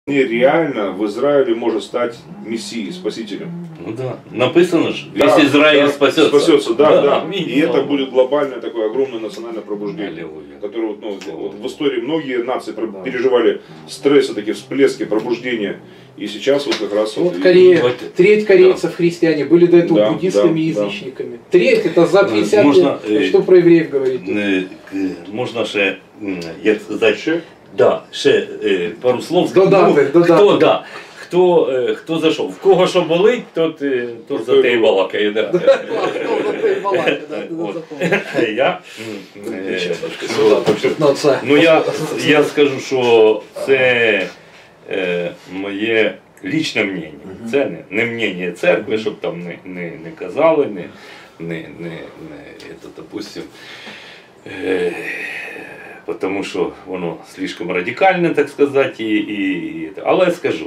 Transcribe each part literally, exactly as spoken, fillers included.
Реально в Израиле может стать мессией, спасителем. Ну да, написано же, Да, весь Израиль да, спасется. Спасется, да, да. да. да. И это будет глобальное такое огромное национальное пробуждение, Аллилуйя. которое вот, ну, вот в истории многие нации переживали стрессы, такие всплески пробуждения. И сейчас вот как раз вот вот Корея, вот, треть корейцев христиане были до этого да, буддистами и да, язычниками. Да. Треть это за пятьдесят Можна, лет. Що про євреїв говорить? Можна ще, як сказати, да, ще пару слов. Додати, ну, додати. Хто, да, хто, хто зайшов? В кого що болить, тот, тот за те й балакає. Да. Я, ну, я, я скажу, що це е, моє лічне мнення. Це не, не мнення церкви, щоб там не, не, не казали, не, не, не, не это, допустим, е, тому що воно слишком радикальне, так сказати, і, і, і, але я скажу.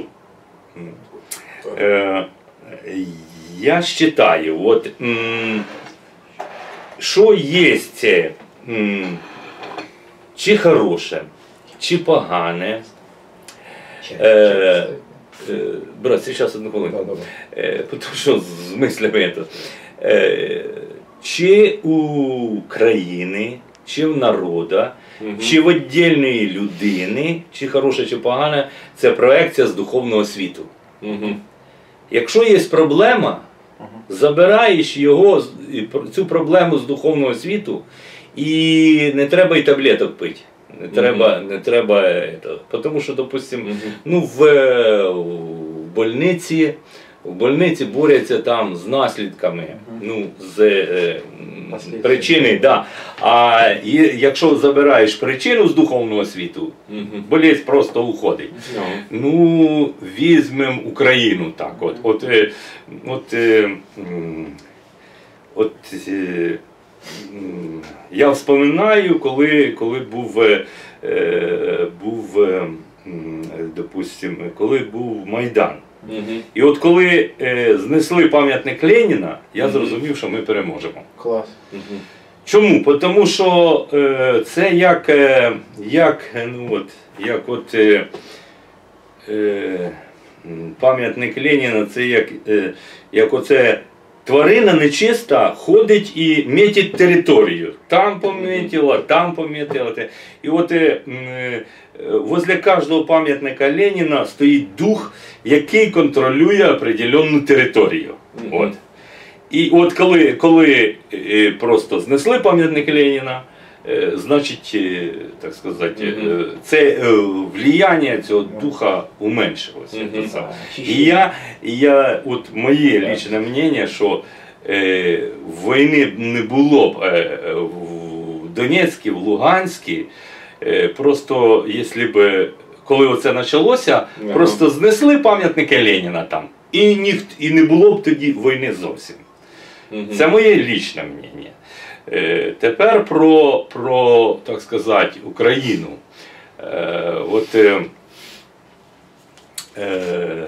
Е, я вважаю, от, м, що є це, м, чи хороше, чи погане. Е, е, брат, зараз одну хвилинку. Е, тому що з мислями это. Е, чи у країни, чи в народа, угу. чи в віддільної людини, чи хороше, чи погане, це проекція з духовного світу. Угу. Якщо є проблема, угу. забираєш його, цю проблему з духовного світу, і не треба й таблеток пити. Не треба, mm-hmm. не треба, это, тому що, допустим, mm-hmm. ну, в, в больниці, в больниці борються там з наслідками, mm-hmm. ну, з е, причини, да. А якщо забираєш причину з духовного світу, mm-hmm. болезнь просто уходить. Mm-hmm. Ну, візьмемо Україну так, от, от, е, от, е, от, е, я вспоминаю, коли, коли був, е, був е, допустим, коли був Майдан. Угу. І от коли е, знесли пам'ятник Леніна, я зрозумів, що ми переможемо. Клас. Угу. Чому? Тому що е, це як, е, як, ну, от, як от, е, е, пам'ятник Леніна, це як, е, як оце тварина нечиста ходить і мітить територію. Там помітила, там помітила. І от е, возле кожного пам'ятника Леніна стоїть дух, який контролює определенну територію. Mm-hmm. От. І от коли, коли е, просто знесли пам'ятник Леніна, е, значить, е, так сказати, mm-hmm. е, це е, влияння цього духа уменшилось. Mm-hmm. І я, і я, от моє лічне мнення, що е, війни не було б е, в Донецькій, в Луганській, е, просто, якщо б, коли оце почалося, mm-hmm. просто знесли пам'ятники Леніна там, і, ніхто, і не було б тоді війни зовсім. Mm-hmm. Це моє лічне мнення. Е, тепер про, про, так сказати, Україну. Е, от, е, е,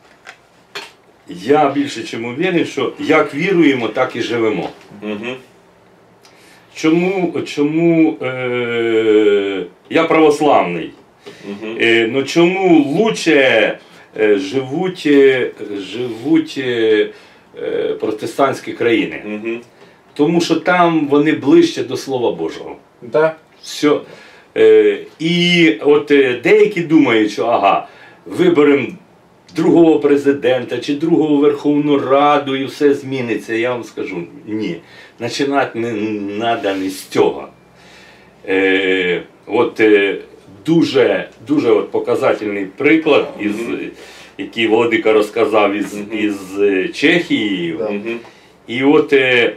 я більше чим уверен, що як віруємо, так і живемо. Mm-hmm. Чому, чому е, я православний? Mm-hmm. Е, ну, чому лучше е, живуть, е, живуть е, протестантські країни? Mm-hmm. Тому що там вони ближче до Слова Божого. Да. Все. Е, і от е, деякі думають, що ага, виберемо другого президента чи другу Верховну Раду і все зміниться. Я вам скажу, ні. Починати не треба не з цього. Е, от е, дуже, дуже от показательний приклад, із, mm-hmm. який Володика розказав із, mm-hmm. із Чехії. Mm-hmm. І от е,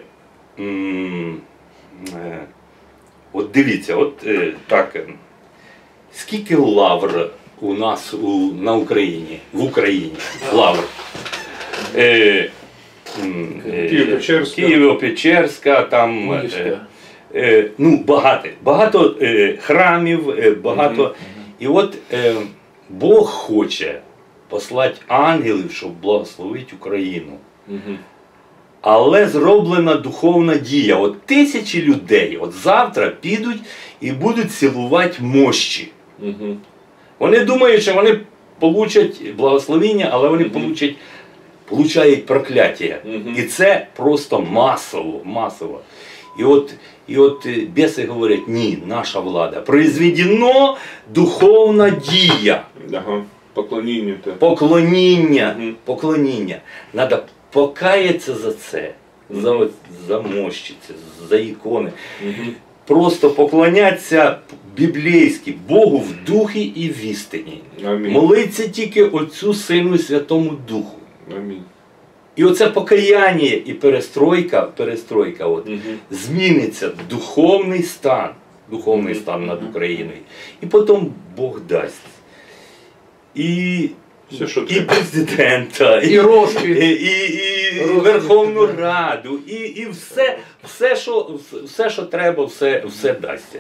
От дивіться, от е, так, скільки лавр у нас у, на Україні, в Україні, лавр? Е, е, Києво-Печерська, Києво-Печерська, там, е, е, ну, багато, багато е, храмів, е, багато, mm-hmm. і от е, Бог хоче послати ангелів, щоб благословити Україну. Mm-hmm. Але зроблена духовна дія. От тисячі людей от завтра підуть і будуть цілувати мощі. Угу. Вони думають, що вони получать благословення, але вони Мгм. получать, получають прокляття. Мгм. І це просто масово, масово. І от, і от е, біси говорять, ні, наша влада, произведено духовна дія, Ага. Поклонение-то. поклоніння, Мгм. поклоніння. Надо покаятися за це, за, от- за мощиці, за ікони. Мгм. Просто поклонятися біблійськи, Богу в духі і в істині. Аминь. Молиться тільки Отцю, Сину і Святому Духу. Аминь. І оце покаяння і перестройка, перестройка от, Мгм. зміниться духовний стан, духовний стан над Україною. І потім Бог дасть. І, Все, що і треба. президента, і, И росквит. і, і, і Розквіт, Верховну да. Раду, і, і все, все, що, все, що треба, все, все дасть.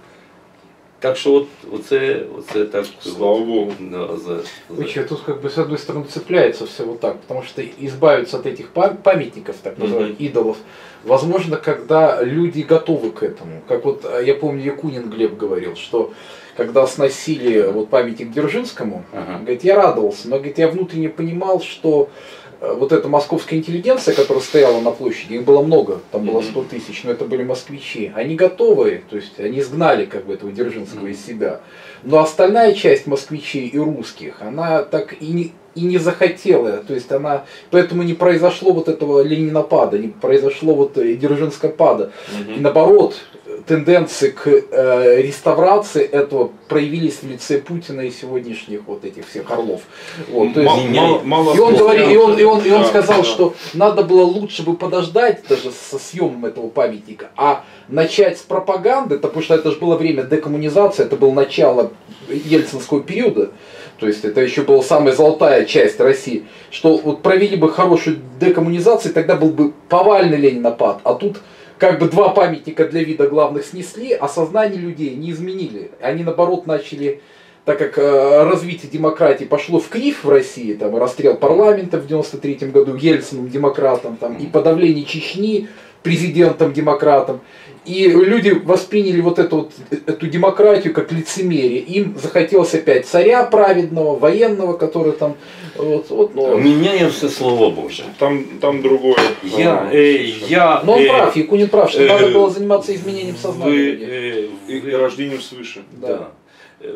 Так що от, оце, оце так. Слава Богу. Да, за, за. Короче, тут как бы с одной стороны цепляется все вот так, потому что избавиться от этих пам- памятников, так называемых, Мгм. идолов, возможно, когда люди готовы к этому. Как вот, э, я помню, Якунин Глеб говорил, что когда сносили вот памятник Дзержинскому, Ага. говорит, я радовался, но говорит, я внутренне понимал, что э, вот эта московская интеллигенция, которая стояла на площади, их было много, там было Мгм. сто тысяч, но это были москвичи, они готовы, то есть они изгнали как бы этого Дзержинского из себя. Но остальная часть москвичей и русских, она так и не, и не захотела, то есть она, поэтому не произошло вот этого ленинопада, не произошло вот э, Дзержинскопада. И Мгм. наоборот, тенденции к э, реставрации этого проявились в лице Путина и сегодняшних вот этих всех орлов. Вот, то есть, Мало- мало- мало и он слов. говорил, и он, и он, и он Да, сказал, да. что надо было лучше бы подождать даже со съемом этого памятника, а начать с пропаганды, потому что это же было время декоммунизации, это было начало ельцинского периода, то есть это еще была самая золотая часть России, что вот провели бы хорошую декоммунизацию, тогда был бы повальный ленинопад, а тут как бы два памятника для вида главных снесли, а сознание людей не изменили. Они наоборот начали, так как э, развитие демократии пошло в крив в России, там и расстрел парламента в девяносто третьем году Ельциным демократом, там, и подавление Чечни президентом демократом. И люди восприняли вот эту, вот, эту демократию как лицемерие. Им захотелось опять царя праведного, военного, который там... Вот, вот, ну, Міняє все Слово Боже. Там, там другое. Я, А, е, я, но он е, прав, Якунин прав, что э, надо было заниматься изменением сознания ви, людей. е, И, ви- и рождением свыше. Да. Да. Е,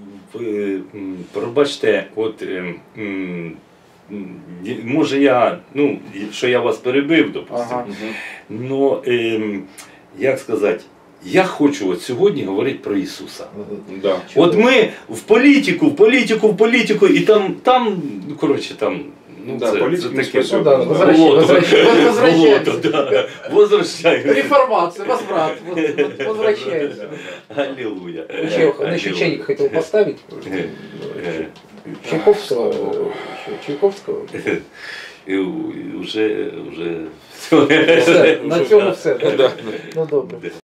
Ви м, пробачте, от ем, м, м, ді- може я, ну, що я вас перебив, допустимо. Ага. Мгм. Но ем, як сказати, я хочу от сьогодні говорити про Ісуса. Да. От ми в політику, в політику, в політику, і там, там, ну коротше, там. Ну, Да, це, політику це не таке. спасет. Ну да, Да. возвращай- Болото. возвращай- возвращаемся. Болото, да. Возвращаємося. Реформация, возврат, вот, вот, возвращаемся. Аллилуйя. Еще, на еще чайник хотел поставить. Е, е, Чайковского. э, еще Чайковского. І вже, вже Все, на цьому все. Да. Ну добре.